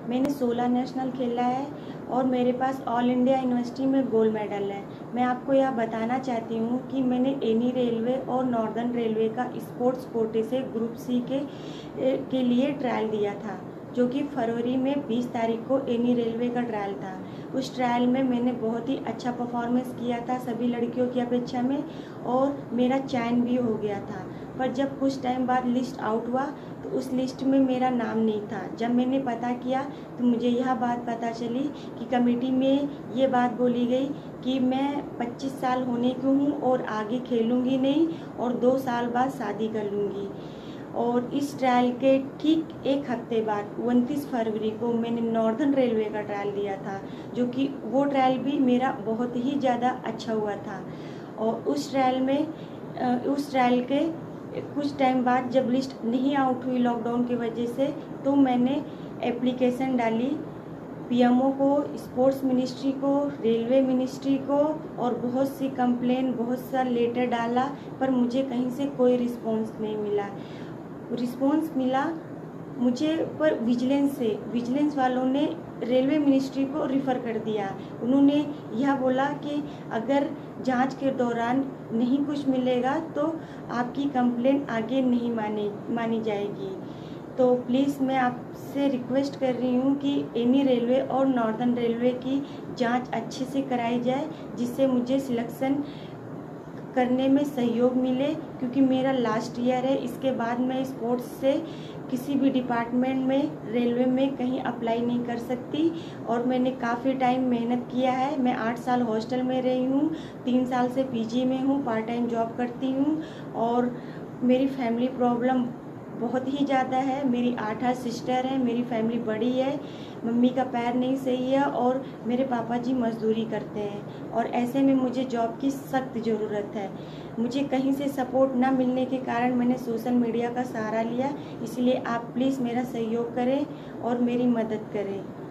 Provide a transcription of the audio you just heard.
मैंने 16 नेशनल खेला है और मेरे पास ऑल इंडिया यूनिवर्सिटी में गोल्ड मेडल है। मैं आपको यह बताना चाहती हूँ कि मैंने एनी रेलवे और नॉर्दर्न रेलवे का स्पोर्ट्स कोटे से ग्रुप सी के लिए ट्रायल दिया था, जो कि फरवरी में 20 तारीख को एनी रेलवे का ट्रायल था। उस ट्रायल में मैंने बहुत ही अच्छा परफॉर्मेंस किया था सभी लड़कियों की अपेक्षा में, और मेरा चयन भी हो गया था। पर जब कुछ टाइम बाद लिस्ट आउट हुआ तो उस लिस्ट में मेरा नाम नहीं था। जब मैंने पता किया तो मुझे यह बात पता चली कि कमेटी में ये बात बोली गई कि मैं 25 साल होने की हूँ और आगे खेलूँगी नहीं और 2 साल बाद शादी कर लूँगी। और इस ट्रायल के ठीक एक हफ्ते बाद 29 फरवरी को मैंने नॉर्दर्न रेलवे का ट्रायल दिया था, जो कि वो ट्रायल भी मेरा बहुत ही ज़्यादा अच्छा हुआ था। और उस ट्रायल के कुछ टाइम बाद जब लिस्ट नहीं आउट हुई लॉकडाउन की वजह से, तो मैंने एप्लीकेशन डाली पीएमओ को, स्पोर्ट्स मिनिस्ट्री को, रेलवे मिनिस्ट्री को, और बहुत सी कंप्लेन, बहुत सा लेटर डाला, पर मुझे कहीं से कोई रिस्पांस नहीं मिला। रिस्पांस मिला मुझे पर विजिलेंस वालों ने रेलवे मिनिस्ट्री को रिफ़र कर दिया। उन्होंने यह बोला कि अगर जांच के दौरान नहीं कुछ मिलेगा तो आपकी कंप्लेन आगे नहीं मानी जाएगी। तो प्लीज़ मैं आपसे रिक्वेस्ट कर रही हूँ कि एनी रेलवे और नॉर्दर्न रेलवे की जांच अच्छे से कराई जाए, जिससे मुझे सिलेक्शन करने में सहयोग मिले, क्योंकि मेरा लास्ट ईयर है। इसके बाद मैं स्पोर्ट्स से किसी भी डिपार्टमेंट में, रेलवे में कहीं अप्लाई नहीं कर सकती। और मैंने काफ़ी टाइम मेहनत किया है। मैं 8 साल हॉस्टल में रही हूँ, 3 साल से पीजी में हूँ, पार्ट टाइम जॉब करती हूँ, और मेरी फैमिली प्रॉब्लम बहुत ही ज़्यादा है। मेरी 8 सिस्टर हैं, मेरी फैमिली बड़ी है, मम्मी का पैर नहीं सही है और मेरे पापा जी मजदूरी करते हैं, और ऐसे में मुझे जॉब की सख्त ज़रूरत है। मुझे कहीं से सपोर्ट ना मिलने के कारण मैंने सोशल मीडिया का सहारा लिया। इसलिए आप प्लीज़ मेरा सहयोग करें और मेरी मदद करें।